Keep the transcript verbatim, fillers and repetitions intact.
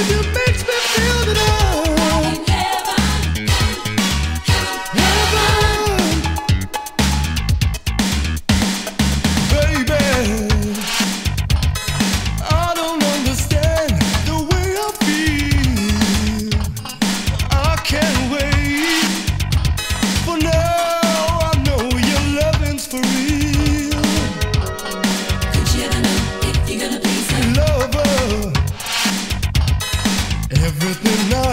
you makes me feel that I'm in heaven, heaven, baby. I don't understand the way I feel. I can't wait, for now I know your loving's for real. Could you ever know if you're gonna please her? Lover, everything I